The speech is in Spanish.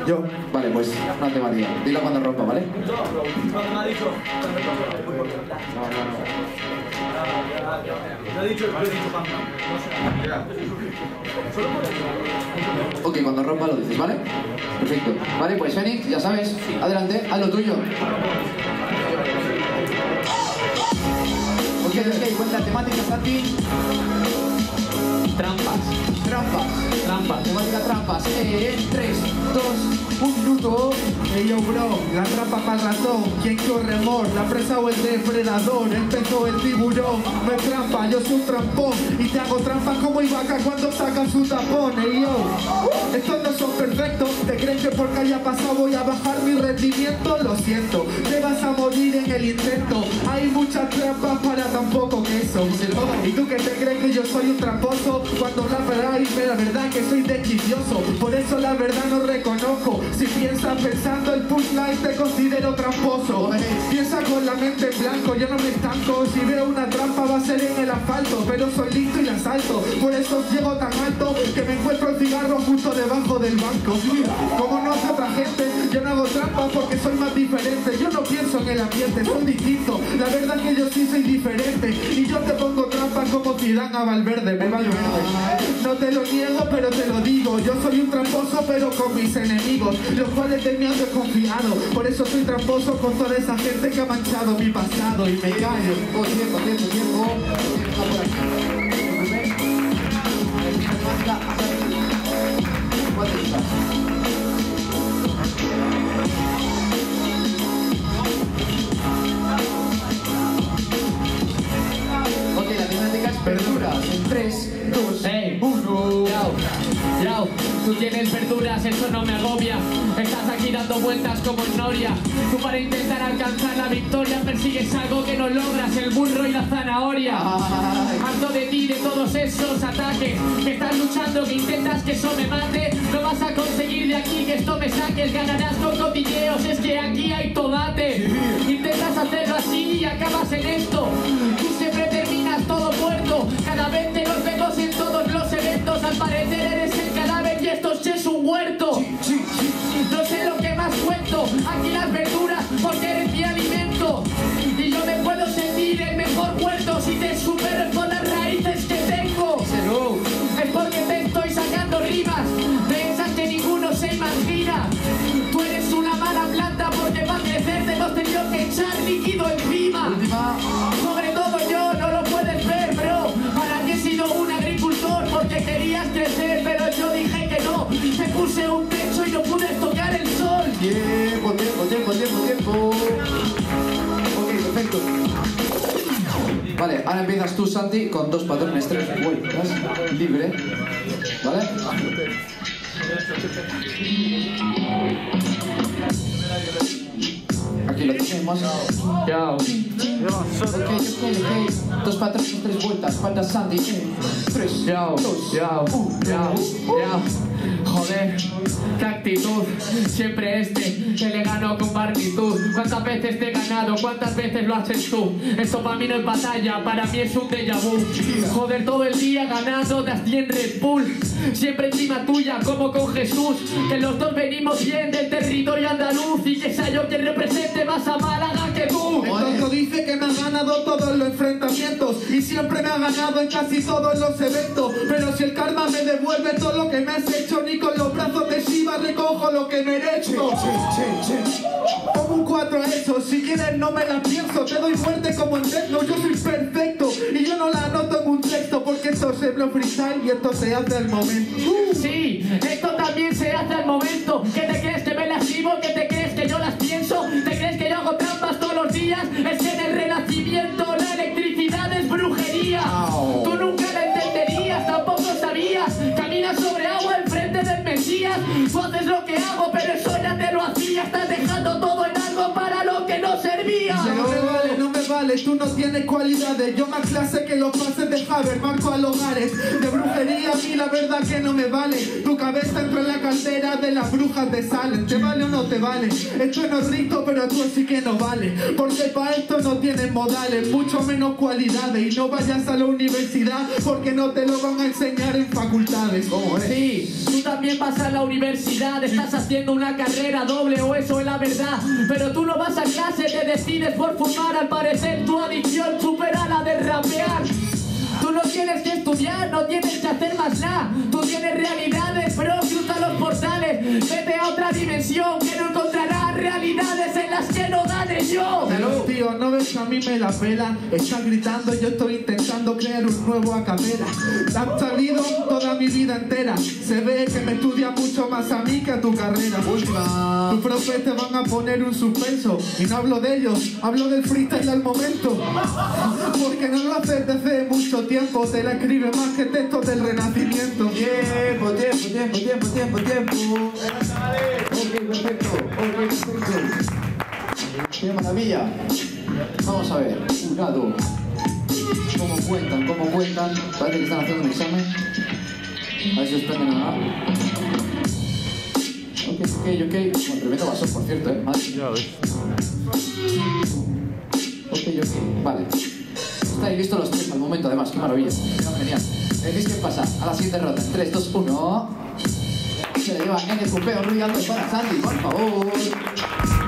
Yo. Vale, pues no te varía. Dilo cuando rompa, ¿vale? Cuando me ha dicho. No he dicho Pampa. Ok, cuando rompa lo dices, ¿vale? Perfecto. Vale, pues Fénix, ya sabes, adelante, haz lo tuyo. Ok, cuenta temática, Santi. Trampas. Temática trampas. 3, 2, 1 minuto. Hey yo bro, la trampa para ratón, quien corre mor, la presa o el depredador, empezó el tiburón, me trampa, yo soy un trampón y te hago trampa como Ibaka cuando saca su tapón. Hey yo, estos no son perfectos, te creen que porque haya pasado voy a bajar mi rendimiento, lo siento, te vas a morir en el intento, hay muchas trampas para tan poco queso. Y tú que te crees que yo soy un tramposo, cuando raperáis la verdad que soy desquicioso, por eso la verdad no reconozco, si piensas pensando el punchline te considero tramposo. Piensa con la mente en blanco, yo no me estanco. Si veo una trampa va a ser en el asfalto, pero soy listo y la salto. Por eso llego tan alto que me encuentro el cigarro justo debajo del banco. Como no hace otra gente, yo no hago trampas porque soy más diferente. Yo no pienso en el ambiente, soy distinto. La verdad que yo sí soy diferente. Y yo te pongo trampas como Zidane a Valverde, me va Valverde. No te lo niego, pero te lo digo. Yo soy un tramposo, pero con mis enemigos, los cuales de mí han desconfiado. Por eso soy tramposo con toda esa gente que ha manchado mi pasado. Y me callo. Tiempo. Ok, la temática es verduras. En 3, 2, 1. Yao, tú tienes verduras, eso no me agobia. Estás aquí dando vueltas como en Noria. Tú para intentar alcanzar la victoria persigues algo que no logras, el burro y la zanahoria. Harto de ti, de todos esos ataques que estás luchando, que intentas que eso me mate. No vas a conseguir de aquí que esto me saques. Ganarás con cotilleos, es que aquí hay tomate. Intentas hacerlo así y acabas en esto. Tú siempre terminas todo muerto. Cada vez te nos vemos en todos los eventos. Al parecer eres el cadáver y esto es un huerto. No sé lo que más cuento. Aquí las verduras porque eres mi alimento. Y yo me puedo sentir el mejor huerto si te supero con las raíces que tengo. Es porque te estoy sacando rimas de esas que ninguno se imagina. Tú eres una mala planta porque para crecer te hemos tenido que echar líquido encima. Sobre todo yo, no lo puedes ver, bro. Para que he sido un agricultor porque querías crecer, pero yo dije que no. Te puse un techo y no pude tocar el sol. Tiempo. Ok, perfecto. Vale, ahora empiezas tú, Santi, con 2 patrones, 3 vueltas, libre. ¿Vale? Aquí lo tenemos. Yao. Ok. 2 patrones, 3 vueltas. Falta Santi. 3, Yao, 2, yao, 1. yao. Joder, qué actitud. Siempre que le gano con partitud. ¿Cuántas veces te he ganado? ¿Cuántas veces lo haces tú? Esto para mí no es batalla, para mí es un déjà vu. Joder, todo el día ganando de así en Red Bull. Siempre encima tuya, como con Jesús. Que los dos venimos bien del territorio andaluz. Y que sea yo quien represente más a Málaga que tú. El tonto dice que me ha ganado todos los enfrentamientos y siempre me ha ganado en casi todos los eventos. Pero si el karma me devuelve todo lo que me has hecho, ni con los brazos de Shiva recojo lo que merezco. Como un 4 a eso, si quieres no me la pienso. Te doy fuerte como en techno, yo soy perfecto. Y yo no la anoto en un texto porque esto se blow freestyle y esto se hace al momento. Sí, esto también se hace al momento. ¿Qué te crees que me lasimo? ¿Qué te crees que yo las pienso? ¿Te crees que yo hago trampas todos los días? Es que en el Renacimiento la electricidad es brujería. Tú nunca la entenderías, tampoco sabías. Caminas sobre agua enfrente del Mesías. Tú haces lo que hago, pero eso ya te lo hacía. Estás dejando todo en algo para lo que no servía. No me vale, males, tú no tienes cualidades. Yo más clase que los pases de Haber, marco a los hogares. De brujería a mí la verdad que no me vale. Tu cabeza entra en la caldera de las brujas de Salem. ¿Te vale o no te vale? Esto no es rico, pero tú sí que no vale. Porque para esto no tienes modales, mucho menos cualidades. Y no vayas a la universidad porque no te lo van a enseñar en facultades. ¿Cómo es? Sí, tú también vas a la universidad, estás haciendo una carrera doble o eso es la verdad. Pero tú no vas a clase, te decides por fumar. Al parecer tu adicción supera la de rapear. Tú no tienes que estudiar, no tienes que hacer más nada. Tú tienes realidades, bro, cruza los portales. Vete a otra dimensión que no encontrarás realidades en las que no gane yo. Pero tío, no ves que a mí me la pela. Estás gritando, yo estoy intentando crear un nuevo acapela. Han salido toda mi vida entera. Se ve que me estudia mucho más a mí que a tu carrera. Última. Tus profes te van a poner un suspenso. Y no hablo de ellos, hablo del freestyle al momento. Porque no lo haces desde mucho tiempo. Te la escribe más que textos del Renacimiento. Tiempo. Ok, perfecto. Qué maravilla. Vamos a ver. Jurado. ¿Cómo cuentan? Parece que están haciendo un examen. A ver si os prenden a nada. Ok. Bueno, tremendo vaso, por cierto, Madre. Ya ves. Ok. Vale. Estáis listos los tres al momento, además. Qué maravilla. Genial. ¿Decís qué pasa? A la siguiente ronda. 3, 2, 1. Se le lleva en el cupeo Ruy Alto para Santi, por favor.